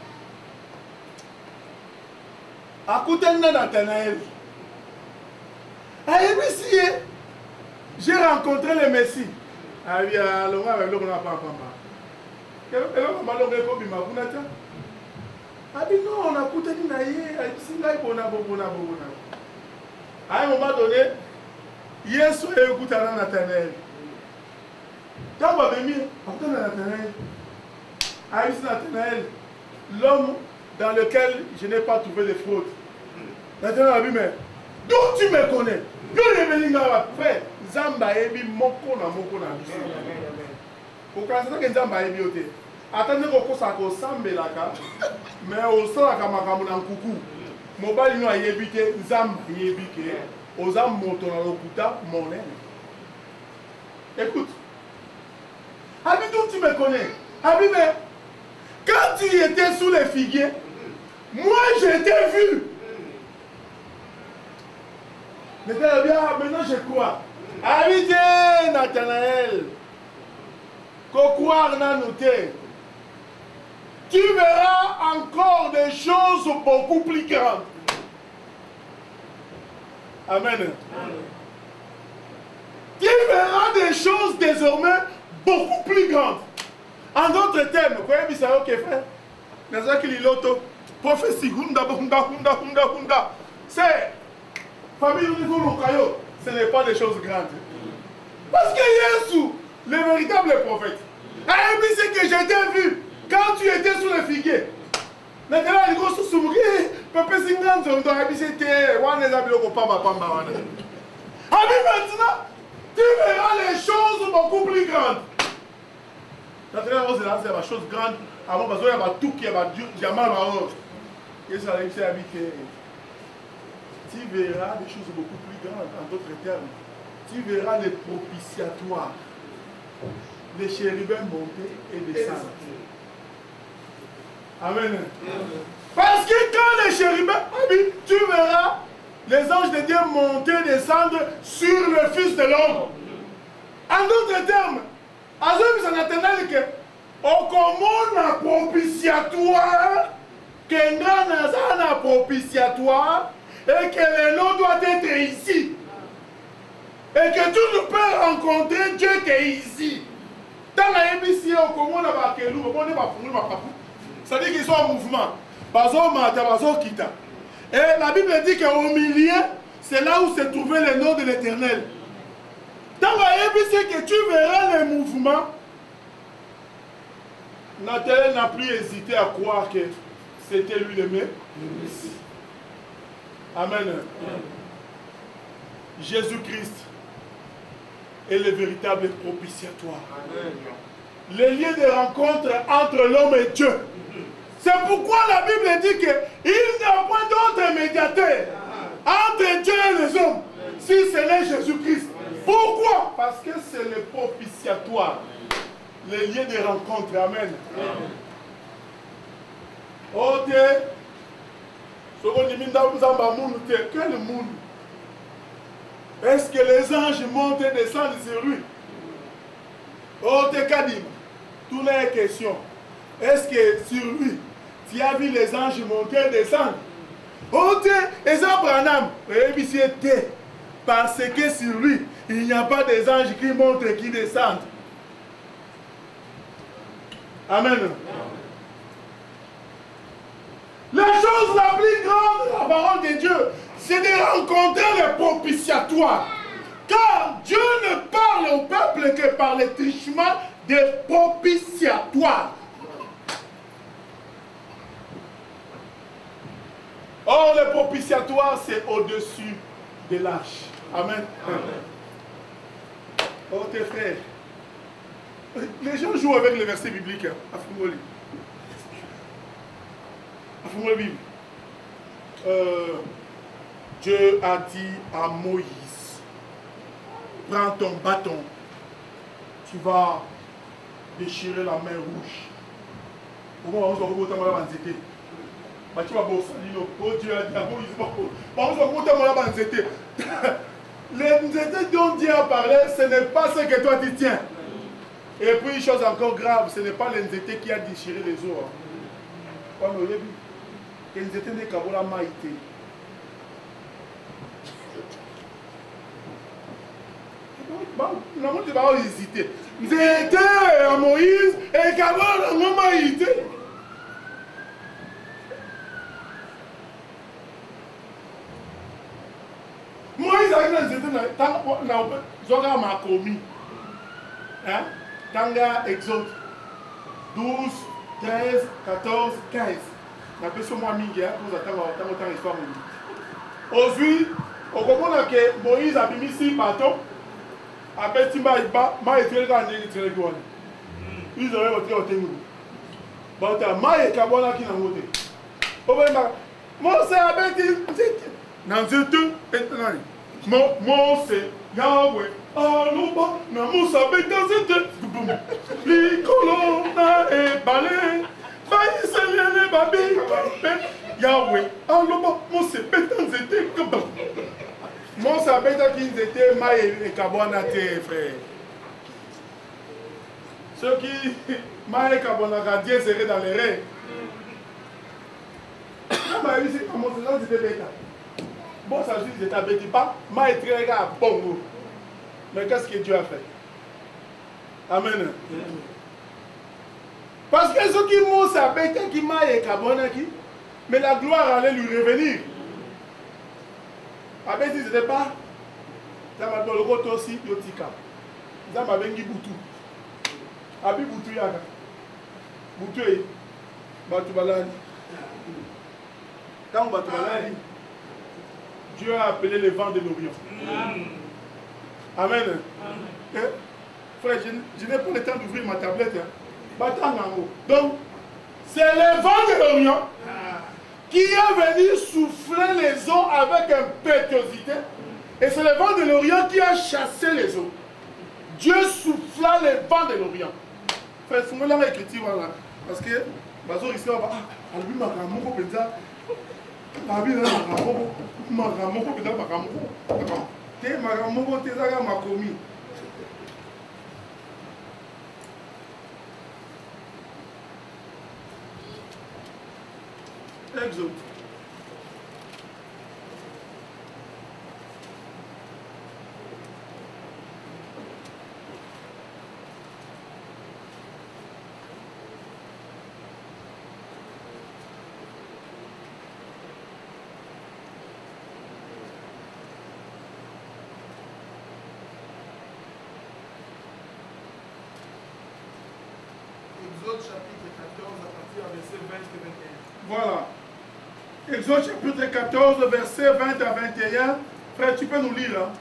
Akuten na Nathanaël. Ayebi j'ai rencontré le Messie. Ah oui, alors on va le voir papa. Et là, on va le voir comme Magunata. Ah bien non, on a coûté une aïe, ici là, on a bon, on a bon, on a. À un moment donné, hier soir, il écoute à Nathanaël. Quand on va venir, on va Nathanaël. Ah ici Nathanaël, l'homme dans lequel je n'ai pas trouvé de fraude. Nathanaël a dit, mais d'où tu me connais? D'où tu es venu là, frère? Zamba ebi moko na moko na biso. Kokasa ke Zamba ebi ote. Atande ko kosa ko sambelaka. Mais o sala ka makambo na nkuku. Mobali no ayebi te Zamba yebi ke oza moto na lokuta monene. Écoute. Abi d'où tu me connais? Abi mais quand tu étais sous les figuiers, moi je t'ai vu. Maintenant, maintenant je crois. Habitez Nathanaël, qu'au croire n'a noté, tu verras encore des choses beaucoup plus grandes. Amen. Amen. Tu verras des choses désormais beaucoup plus grandes. En d'autres termes, vous voyez, ça ok frère. N'est-ce qu'il est l'auto? Prophétie, hunda, hunda, hunda, hunda, hunda. C'est famille au niveau local. Ce n'est pas des choses grandes. Parce que Jésus, le véritable prophète, a dit ce que j'ai vu quand tu étais sous le figuier. Maintenant, il go sous soumri, papa Singan, on doit habiter c'était one is abilo pamba pamba wana. Abi maintenant, tu verras les choses beaucoup plus grandes. Maintenant, on se lance des choses grandes. Avant parce qu'il y a tout qui est diamant là-haut. Et ça arrive à habiter. Tu verras des choses beaucoup plus grandes, en d'autres termes. Tu verras les propitiatoires, les chérubins monter et descendre. Amen. Parce que quand les chérubins, tu verras les anges de Dieu monter et descendre sur le Fils de l'homme. En d'autres termes, à ce que Nathanaël que au commun un propitiatoire, qu'un grand propitiatoire, et que le nom doit être ici. Et que tu ne peux rencontrer Dieu qui est ici. Dans la M B C, au comment on a fait nous, on a fait ça dit qu'ils sont en mouvement. Bazo Mata, Bazo Kita. Et la Bible dit qu'au milieu, c'est là où se trouvait le nom de l'Éternel. Dans la M B C, que tu verras les mouvements, Nathanaël n'a plus hésité à croire que c'était lui le Messie. Amen. Jésus-Christ est le véritable propitiatoire. Amen. Le lieu de rencontre entre l'homme et Dieu. C'est pourquoi la Bible dit qu'il n'y a point d'autre médiateur entre Dieu et les hommes, si ce n'est Jésus-Christ. Pourquoi? Parce que c'est le propitiatoire, le lieu de rencontre. Amen. Oh Dieu. Quel monde? Est-ce que les anges montent et descendent sur lui? Oh, t'es Kadim, toutes les questions. Est-ce que sur lui, tu as vu les anges monter et descendre? Oh, t'es, et ça, Branham, parce que sur lui, il n'y a pas des anges qui montent et qui descendent. Amen. Les choses chose la plus grande de la parole de Dieu, c'est de rencontrer le propitiatoire. Car Dieu ne parle au peuple que par le truchement des propitiatoires. Or, le propitiatoire, c'est au-dessus de l'arche. Amen. Amen. Oh, tes frères. Les gens jouent avec les versets bibliques. Hein. Afumoli. Afumoli Bible. Euh, Dieu a dit à Moïse, prends ton bâton, tu vas déchirer la mer rouge. Comment on se retrouve dans la banzete? Tu vas bosser, oh Dieu a dit à Moïse, on se retrouve dans la banzete. Les nzete dont Dieu a parlé, ce n'est pas ce que toi tu tiens. Et puis, une chose encore grave, ce n'est pas le nzete qui a déchiré les eaux. Quand on a vu, le nzete n'est qu'à la maïté. Non, tu vas hésiter. Nzete à Moïse et qu'à la maïté. Moïse a dit que nzete n'a commis. Hein? Tanga Exode douze, treize, quatorze, quinze. On appelle ça moi Mingi, pour attendre autant d'histoire. Aujourd'hui, on comprend que Moïse a mis six bateaux. Après, il m'a été quand il est très loin. Ils auraient voté au Témoun. Bon, tu as maï et Kabona qui n'a voté. Moi, c'est avec dit. Dans ce tout, moi, c'est Yahweh. Aloba, na musa beta zete, likolo na ebale, bayi selele babi, Yahweh, aloba, musa beta zete, kaba. Musa beta qui zete, ma et kabona te, frère. Ceux qui, ma et kabona Dieu serait dans les rêves. Ma et c'est comment ça zete beta. Bon, ça dit zeta beti pas, ma et très gars bongo. Mais qu'est-ce que Dieu a fait? Amen. Parce que ceux qui m'ont sabé, qui m'a et qui, mais la gloire allait lui revenir. Amen, si ce n'était pas, ça m'a donné le côté aussi, yotika. Ça m'a bengi boutou. Abi boutou yaga. Boutou yi. Batu balani. Quand batu balani, Dieu a appelé les vents de l'Orient. Amen. Eh, frère, je, je n'ai pas le temps d'ouvrir ma tablette. Hein. Donc, c'est le vent de l'Orient qui est venu souffler les eaux avec impétuosité. Et c'est le vent de l'Orient qui a chassé les eaux. Dieu souffla les vents de l'Orient. Frère, c'est moi l'écriture, voilà. Parce que, Bazo ici, on va. Ah, lui, ma ramoko, penza. Ah, lui, ma ramoko. Ma ramoko, penza, ma ramoko. Te maramoko te zaga makomi. Exode. Exode chapitre quatorze à partir du verset vingt et vingt et un. Voilà. Exode chapitre quatorze, verset vingt à vingt et un. Frère, tu peux nous lire. Hein?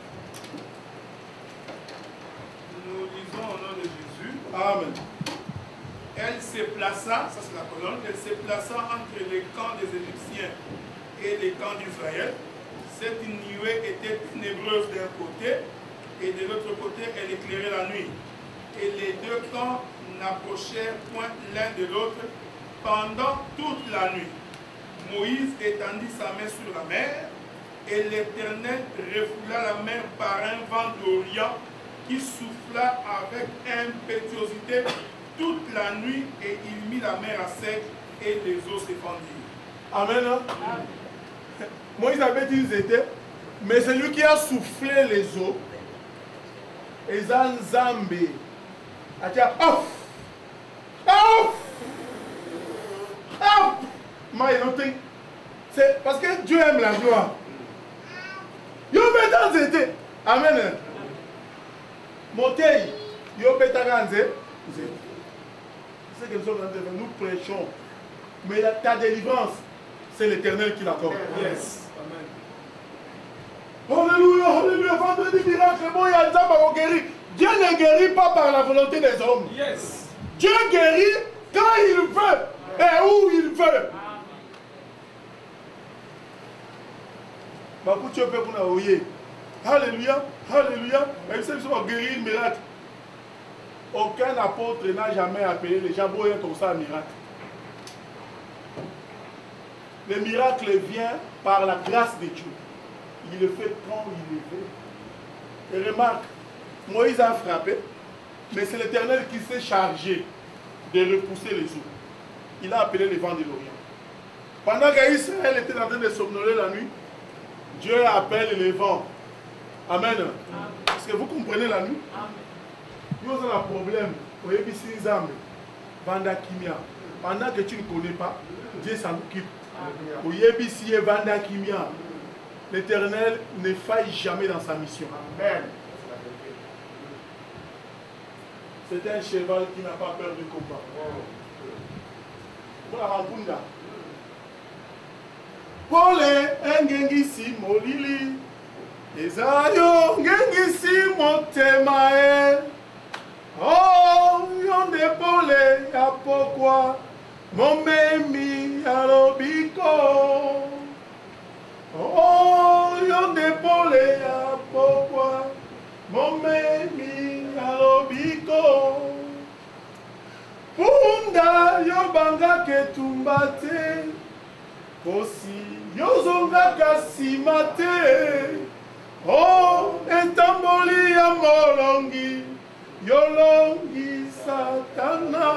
Nous lisons au nom de Jésus. Amen. Elle se plaça, ça c'est la colonne, elle se plaça entre les camps des Égyptiens et les camps d'Israël. Cette nuée était ténébreuse d'un côté et de l'autre côté elle éclairait la nuit. Et les deux camps n'approchèrent point l'un de l'autre pendant toute la nuit. Moïse étendit sa main sur la mer, et l'Éternel refoula la mer par un vent d'Orient qui souffla avec impétuosité toute la nuit, et il mit la mer à sec, et les eaux s'effandirent. Amen. Amen. Moïse avait dit qu'ils étaient, mais c'est lui qui a soufflé les eaux. Et Zanzambé a dit off! Off! Off! Mais non, C'est parce que Dieu aime la gloire. Yo beta nzete. Amen. Motei. Yo beta nzete. C'est que nous sommes en train de faire. Nous prêchons. Mais la, ta délivrance, c'est l'Éternel qui l'accorde. Yes. Amen. Alléluia, alléluia. Vendredi miracle, bon, il y a des hommes qui guérir. Dieu ne guérit pas par la volonté des hommes. Yes. Dieu guérit quand il veut et où il veut. Alléluia, alléluia. Mais vous savez, ils sont guéris le miracle. Aucun apôtre n'a jamais appelé les gens pour comme ça un miracle. Le miracle vient par la grâce de Dieu. Il le fait quand il le fait. Et remarque, Moïse a frappé, mais c'est l'Éternel qui s'est chargé de repousser les eaux. Il a appelé les vents de l'Orient. Pendant qu'Israël était en train de somnoler la nuit, Dieu appelle les vents. Amen. Amen. Est-ce que vous comprenez la nuit? Nous avons un problème. Pendant que tu ne connais pas, Dieu s'en occupe. L'Éternel ne faille jamais dans sa mission. Amen. C'est un cheval qui n'a pas peur du combat. Pour la rampunda. Pole engengisi molili. Ezayo ngengisi motemae. Oh, yonde pole ya pokwa. Momemi ya lobiko. Oh, yonde pole ya pokwa. Momemi ya lobiko. Punda yobanga ketumbate. Kosi yozonga kasimate. Oh, etamboli ya molongi. Yolongi satana.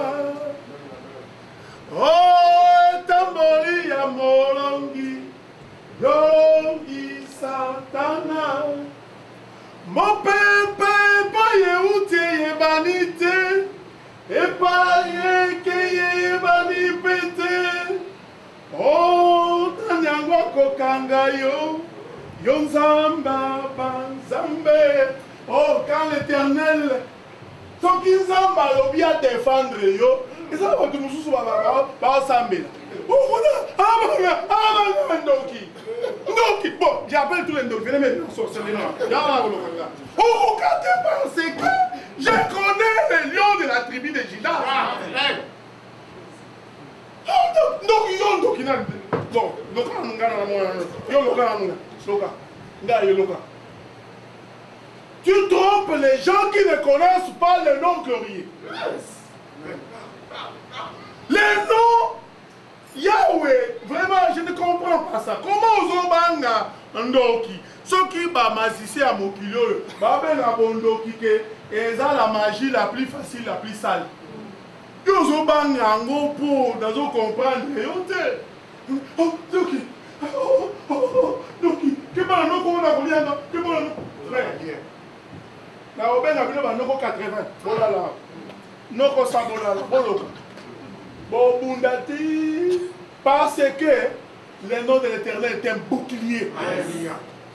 Oh, etamboli ya molongi. Yolongi satana. Mon pépé, pas yéouté, yébanité. Et pas yéké, yébanipété. Oh, Tanyangwa Kokangayo. Yonzamba, Banzambe. Oh, quand l'Éternel. Ceux qui zamba l'obia défendre yo. Et ça va tout nous sous va s'amber. Oh, on a. Ah, ah, Ndoki. Ndoki. Bon, j'appelle tous les Ndoki. Venez maintenant, sorcelez là. Oh, quand tu penses que je connais les lions de la tribu de Juda. Donc, ils ont donc non, loka ngana na mwana. Yo loka na mwana. Loka. Nga yo loka. Tu trompes les gens qui ne connaissent pas le nom glorieux. Les noms Yahweh, vraiment, je ne comprends pas ça. Comment Ozobanga Ndoki, ceux qui ba mazissé à Mokilio, ba ben na Bondoki que et ça la magie la plus facile, la plus sale. Ozobanga ngo pour dans comprendre. Oh, Doki. Oh, oh, oh, Doki. Que pas non comment on a combien là? Que pas non. Frère. Na obenga bilo ba noko quatre-vingts. Voilà là. Noko sa bola là. Bolo. Bon bundati parce que le nom de l'Éternel est un bouclier. Alléluia.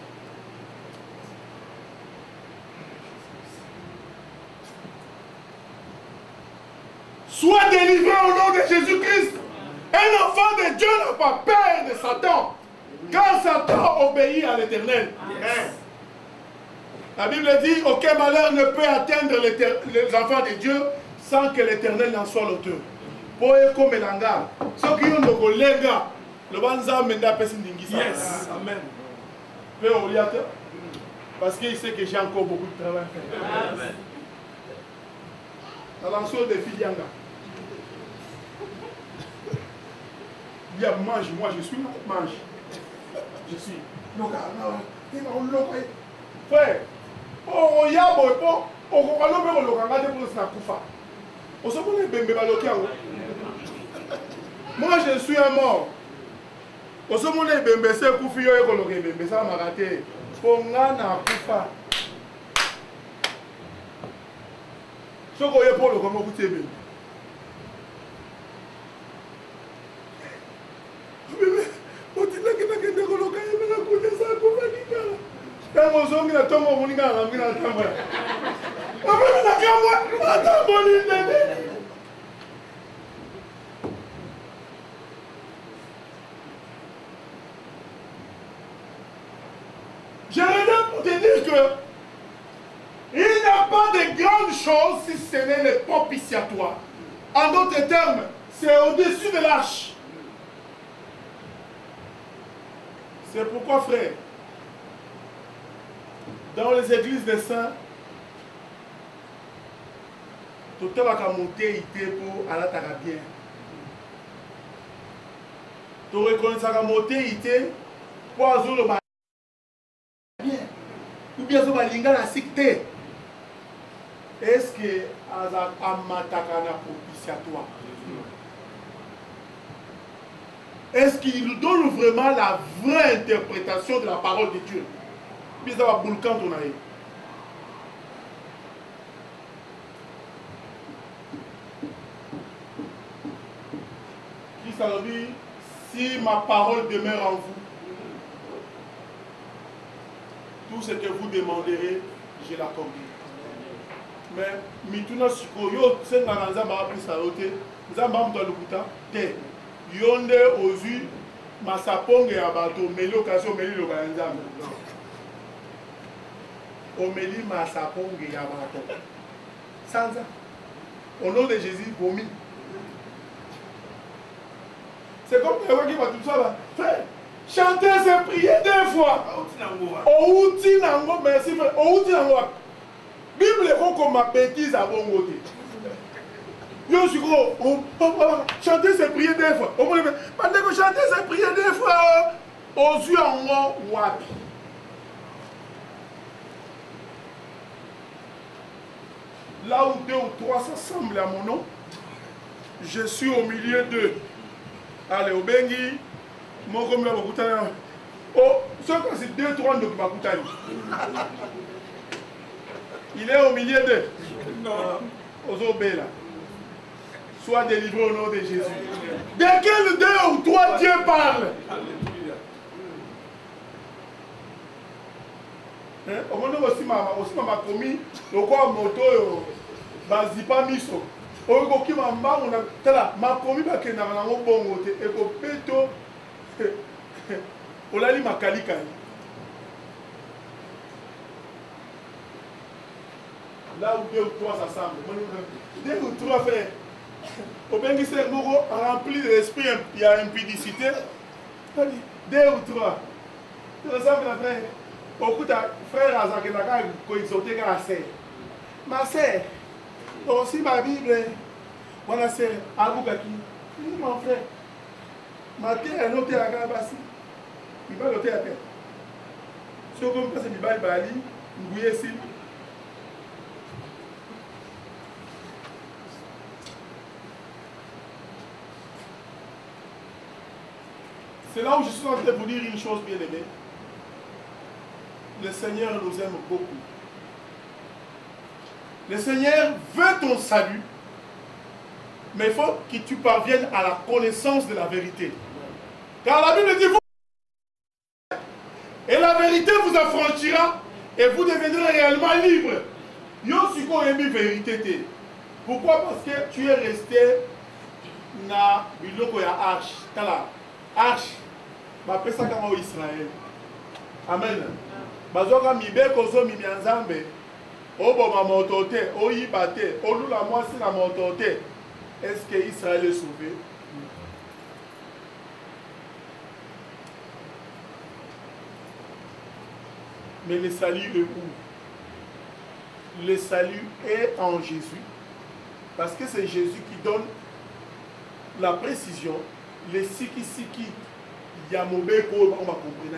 Sois délivré au nom de Jésus-Christ. Un enfant de Dieu n'a pas peur de Satan. Car Satan obéit à l'Éternel. Yes. La Bible dit aucun malheur ne peut atteindre les enfants de Dieu sans que l'Éternel n'en soit l'auteur. Pour comme l'anga, ceux qui ont le collègue, le banza menda personne d'ingisa. Yes. Amen. Père Oliateur, parce qu'il sait que j'ai encore beaucoup de travail à faire. Amen. Dans l'ensemble des filles yanga. Il y a mange, moi je suis là, mange. Je suis. Loka, non, frère, oh, il y a bon, oh, on va l'ouvrir au loka, on va déposer la koufa. On se connaît bien, mais moi je suis un mort. On se connaît bien, mais c'est koufi, mais ça m'a raté. Pour nga na koufa. Ce qu'on est pour le comment vous t'aimez. On dit ntango zongi na tongo omoni nga na ngi na tambola omoni na kamwa atamboli ndende. Je reviens pour te dire que il n'y a pas de grandes choses si ce n'est le propitiatoire. En d'autres termes, c'est au-dessus de l'arche. C'est pourquoi, frère, dans les églises des saints, tout le monde a monté pour aller bien. Tu reconnais ça monté pour aller bien. Ou bien ça va linga la secte. Est-ce que Aza Amataka na propitiatoire? Est-ce qu'il donne vraiment la vraie interprétation de la parole de Dieu? Puis ça va boulkan ton aïe. Qui ça dit? Si ma parole demeure en vous, tout ce que vous demanderez, je l'accorde. Mais mituna siko yo senga na nzamba apisa yote nzamba mto lukuta te yonde ozu masaponge ya bato meli occasion meli lo nzamba omeli masaponge ya bato sanza au nom de Jésus vomi. C'est comme que qui va tout ça là frère chanter c'est prier deux fois au outil nango merci frère au outil nango Bible est comme ma bêtise à bon côté. Yo suis gros, chanter c'est prier deux fois. Pendant que chanter c'est prier deux fois, aux yeux en haut, wapi. Là où deux ou trois s'assemblent à mon nom, je suis au milieu d'eux. Allez, au Bengi, mon comme là, oh, ça c'est deux, trois de Bakutani. Il est au milieu d'eux. Aux obéis là. Sois délivré au nom de Jésus. De quel deux ou trois Dieu parle? Au moment où aussi m'a commis, le quoi moto, basi pas miso. Au moment où m'a commis, que n'a pas bon côté. Et qu'au péto, on l'a dit ma kalika. Là où deux ou trois s'assemblent, deux ou trois frères, au Bengi c'est rempli de l'esprit, il y a impudicité. Deux ou trois. Tu ressembles à frère. Au coup, ta frère a dit qu'il exhorté à la sœur. Ma sœur, aussi ma Bible, mon sœur, à Boukaki. Mon frère, ma terre est notée à Gabassi. Il va noter à terre. Si on comprend, c'est Bibali Bali, Mbouye Sil. C'est là où je suis en train de vous dire une chose bien aimée. Le Seigneur nous aime beaucoup. Le Seigneur veut ton salut, mais il faut que tu parviennes à la connaissance de la vérité. Car la Bible dit, vous... et la vérité vous affranchira, et vous deviendrez réellement libre. Yo suko emi vérité. Pourquoi? Parce que tu es resté na biloko ya arche. Tala, arche. Bapesa kama o Israël. Amen. Bazoka mibe kozo mi nzambe. Obo ma motote, oyibate, olula mwasi na motote. Est-ce que Israël est sauvé? Mais le salut est où? Le salut est en Jésus. Parce que c'est Jésus qui donne la précision. Le siki siki. Il y a mon béco, on va comprendre.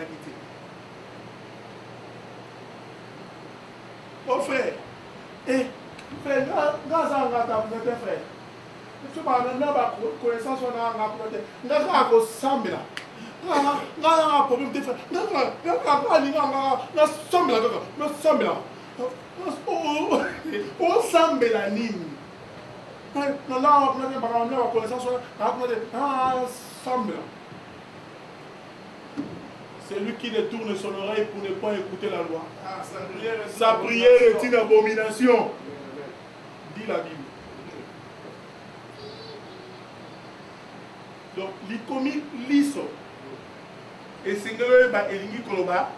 Oh frère, eh, frère, grâce à vous êtes frère. Je ne sais pas, connaissance, on a un problème. Nous avons un sambe là. Nous avons un problème de frère. Nous avons un sambe là. Nous sambe là. Oh, sambe là, nini. Nous avons une connaissance, on a un sambe là. C'est lui qui détourne son oreille pour ne pas écouter la loi. Ah, sa prière est Sa prière est une abomination. Dit la Bible. Donc, l'ikomi liso. Et c'est que ba elingi koloba.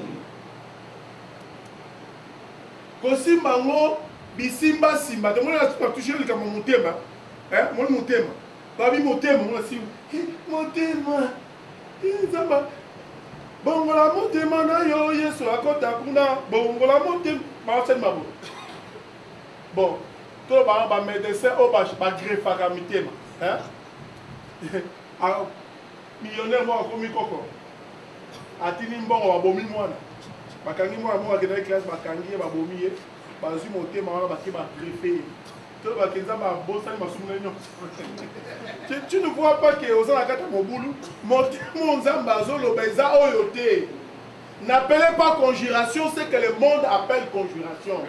Kosimba ngo bisimba simba. Donc, on a touché le kama motema. Hein, mon motema. Babi motema, on a si motema. Zamba. Bongola motema na yo yeso akota kuna. Bongola motema. Ma sen mabo. Bon, tout ba ba médecin o ba ba greffa kamitema. Hein? Ah, millionnaire moi comme koko. Atini mbongo babomi mwana. Bakangi mwana mo akena classe bakangi babomi ye. Bazu motema wana baki ba greffer. Tout ba kenza ba bossa ni masumuna nyo. Tu ne vois pas que aux akata mobulu, motema nzamba zolo beza oyote. N'appelez pas conjuration ce que le monde appelle conjuration.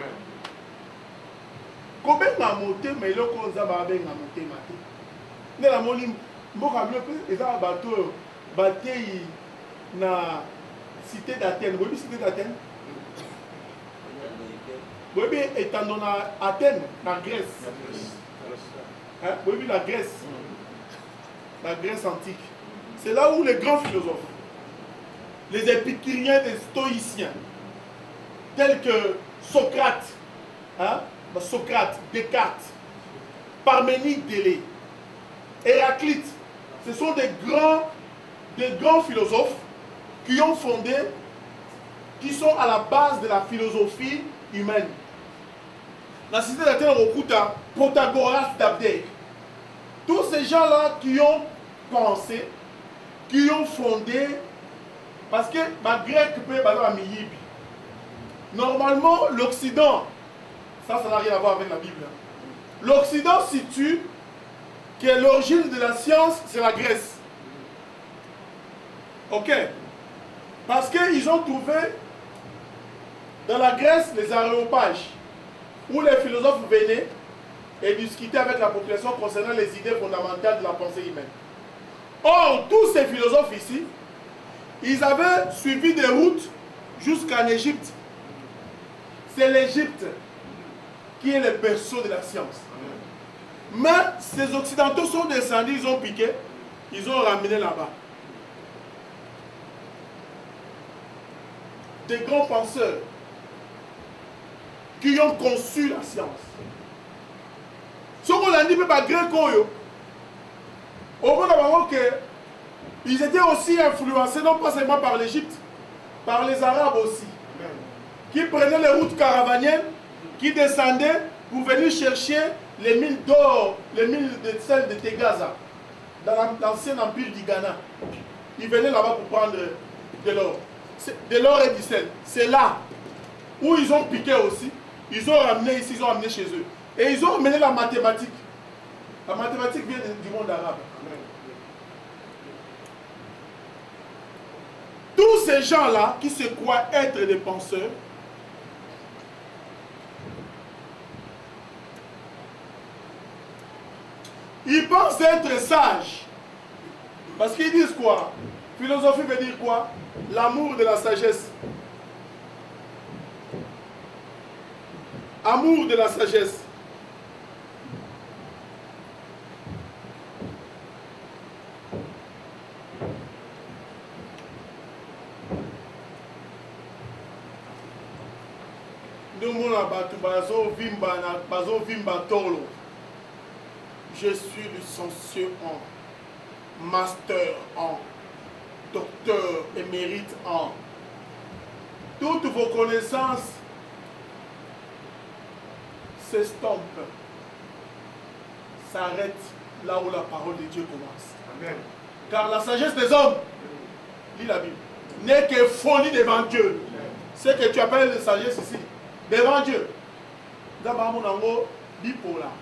Kobenga motema eloko nzamba benga motema te. Ndela moni mboka mlope eza bato batei na cité d'Athènes. Vous voyez cité d'Athènes? Vous voyez étant dans Athènes, la Grèce. Hein? Vous voyez la Grèce, la Grèce antique. C'est là où les grands philosophes, les épicuriens, les stoïciens, tels que Socrate, hein? Socrate, Descartes, Parménide Délé, Héraclite, ce sont des grands, des grands philosophes qui ont fondé, qui sont à la base de la philosophie humaine. La cité d'Athènes Okuta, Protagoras d'Abdère. Tous ces gens-là qui ont pensé, qui ont fondé, parce que ma grec peut être à Miyibi. Normalement, l'Occident, ça, ça n'a rien à voir avec la Bible. L'Occident situe que l'origine de la science, c'est la Grèce. Ok? Parce qu'ils ont trouvé dans la Grèce les aréopages, où les philosophes venaient et discutaient avec la population concernant les idées fondamentales de la pensée humaine. Or, tous ces philosophes ici, ils avaient suivi des routes jusqu'en Égypte. C'est l'Égypte qui est le berceau de la science. Mais ces Occidentaux sont descendus, ils ont piqué, ils ont ramené là-bas. Des grands penseurs qui ont conçu la science. Ce qu'on a dit, pas grec, ils étaient aussi influencés, non pas seulement par l'Égypte, par les Arabes aussi, qui prenaient les routes caravaniennes, qui descendaient pour venir chercher les mines d'or, les mines de sel de Tegaza, dans l'ancien empire du Ghana. Ils venaient là-bas pour prendre de l'or. De l'or et du sel. C'est là où ils ont piqué aussi. Ils ont ramené ici, ils ont amené chez eux. Et ils ont amené la mathématique. La mathématique vient du monde arabe. Tous ces gens-là qui se croient être des penseurs, ils pensent être sages. Parce qu'ils disent quoi? Philosophie veut dire quoi? L'amour de la sagesse. Amour de la sagesse. Nous, je suis licencié en master en docteur émérite en. Toutes vos connaissances s'estompent, s'arrêtent là où la parole de Dieu commence. Amen. Car la sagesse des hommes, lit la Bible, n'est que folie devant Dieu. Ce que tu appelles la sagesse ici, devant Dieu. D'abord, mon amour, bipolar.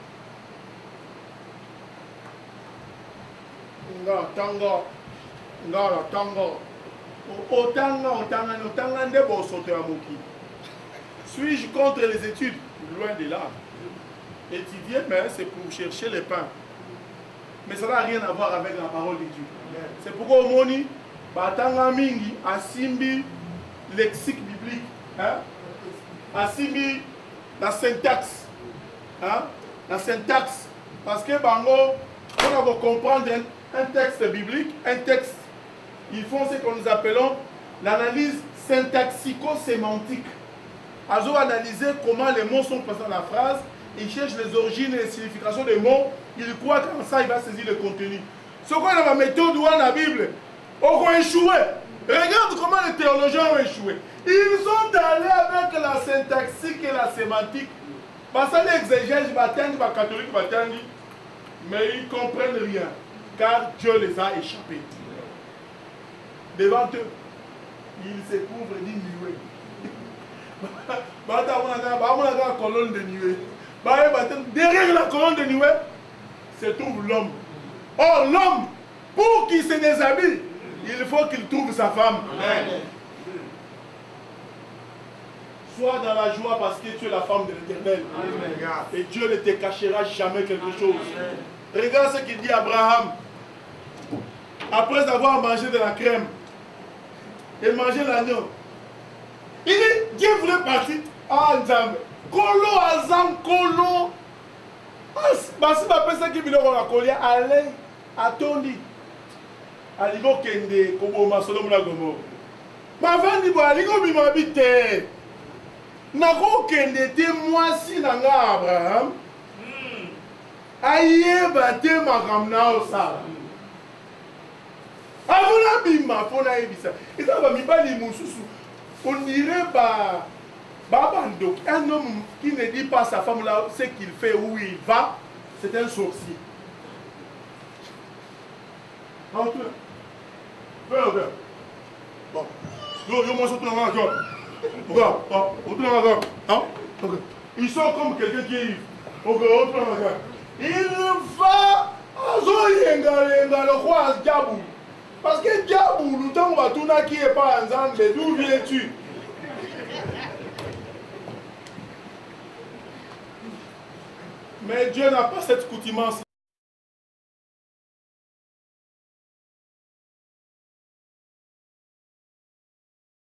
Nga tanga, nga la tanga, otanga, otanga, otanga de bo sote amoki. Suis-je contre les études? Loin de là. Étudier, mais c'est pour chercher les pains. Mais ça n'a rien à voir avec la parole de Dieu. C'est pourquoi au moni, batanga mingi asimbi lexique biblique, hein? Asimbi la syntaxe, hein? La syntaxe, parce que bango, on va comprendre un texte biblique, un texte, ils font ce que nous appelons l'analyse syntaxico-sémantique. Ils ont analysé comment les mots sont présents dans la phrase, ils cherchent les origines et les significations des mots, ils croient qu'en ça, il va saisir le contenu. Ce qu'on a la méthode dans la Bible, on va échouer. Regarde comment les théologiens ont échoué. Ils sont allés avec la syntaxique et la sémantique. Parce que les exégèses, les catholiques, mais ils ne comprennent rien. Car Dieu les a échappés. Devant eux, ils se couvrent d'une nuée. Colonne de nuée. Derrière la colonne de nuée se trouve l'homme. Or, l'homme, pour qu'il se déshabille, il faut qu'il trouve sa femme. Amen. Sois dans la joie parce que tu es la femme de l'Éternel. Et Dieu ne te cachera jamais quelque chose. Amen. Regarde ce qu'il dit à Abraham. Après avoir mangé de la crème et mangé l'agneau, il dit, Dieu voulait partir en Nzambe. Kolo azam kolo. Parce que après ça qui vient dans la collière, allez, attendez. Aligo kende, kobo masolo muna gomo. Ma vandi bo aligo bima bite. Nako kende te mwasi nanga Abraham. Aye bate makamna osala. Avona bima fona ebisa. Eza ba mibali mususu. On dirait ba babando. Un homme qui ne dit pas à sa femme là ce qu'il fait, où il va, c'est un sorcier. Entre. Regarde. Bon. Yo, yo, moi, je suis encore. Regarde. Regarde. Hein? Ils sont comme quelqu'un qui est ivre. Regarde. Il va. Le roi Diabou. Parce que Diabou, le temps où on va tourner qui n'est pas ensemble, d'où viens-tu? Mais Dieu n'a pas cette coutumance.